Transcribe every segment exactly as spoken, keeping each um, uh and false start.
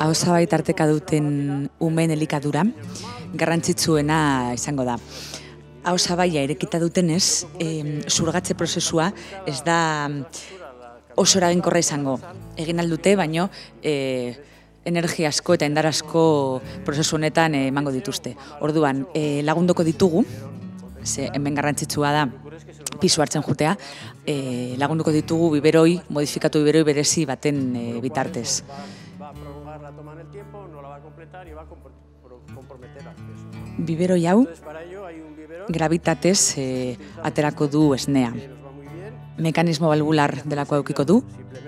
Ahozabait tarteka duten umeen elikadura garrantzitsuena izango da. Ahozabaia irekita dutenez, e, zurgatze prozesua ez da oso eraginkorra izango. Egin aldute, baino e, energia asko eta indar asko prozesu honetan emango dituzte. Orduan, e, lagunduko ditugu, ze hemen garrantzitsua da pisu hartzen jutea, e, lagunduko ditugu biberoi, modifikatu biberoi berezi baten e, bitartez. Biberoi hau gravitatez e, aterako du esnea. Mekanismo valvular delako edukiko du,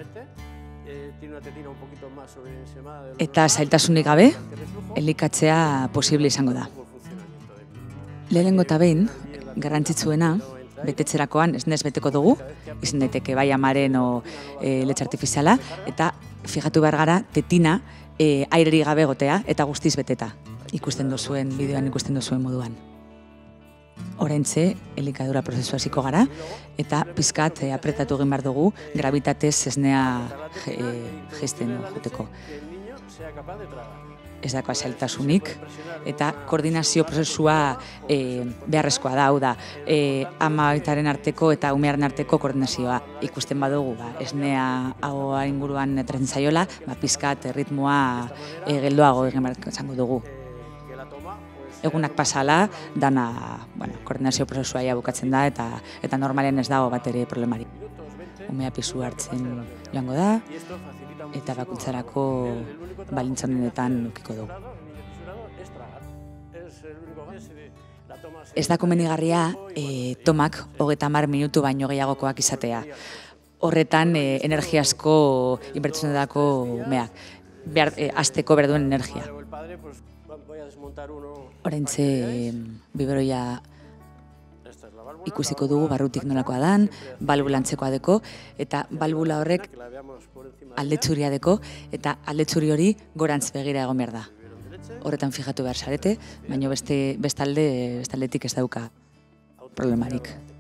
eta zailtasunik gabe elikatzea posible izango da. Lehenengo eta behin, garrantzitsuena, betetzerakoan esnez beteko dugu, izan daiteke bai amaren o e, letxe artifiziala, eta fijatu behar gara tetina e, aireri gabe gotea eta guztiz beteta. Ikusten duzuen, bideoan ikusten duzuen moduan. Oraintxe, elikadura prozesua hasiko gara, eta pizkat e, apretatu egin behar dugu, gravitatez esnea jeisten joteko. Ez dako zailtasunik, eta koordinazio prozesua e, beharrezkoa da, hau da, e, ama baitaren arteko eta umearen arteko koordinazioa. Ikusten badugu, ba, esnea ahoa inguruan etratzen zaiola, ba, pizkat ritmoa e, geldoago egin behar izango dugu. Egunak pasala, dana, bueno, koordinazio prozesua ja bukatzen da, eta, eta normalen ez dago bat ere problemari. Umea pisu hartzen joango da, eta bakuntzarako balintzonenetan ukiko dugu. Ez da komenigarria e, tomak hogeita hamar minutu baino gehiagokoak izatea. Horretan e, energia asko inbertzen dako umeak, behar, e, azteko behar duen energia. Oraintxe biberoia ikusiko dugu barrutik nolakoa dan, balbula antzekoa deko, eta balbula horrek aldetzuria deko, eta aldetxuri hori gorantz begira egon behar da. Horretan fijatu behar sarete, baina beste, bestalde, bestaldetik ez dauka problemarik.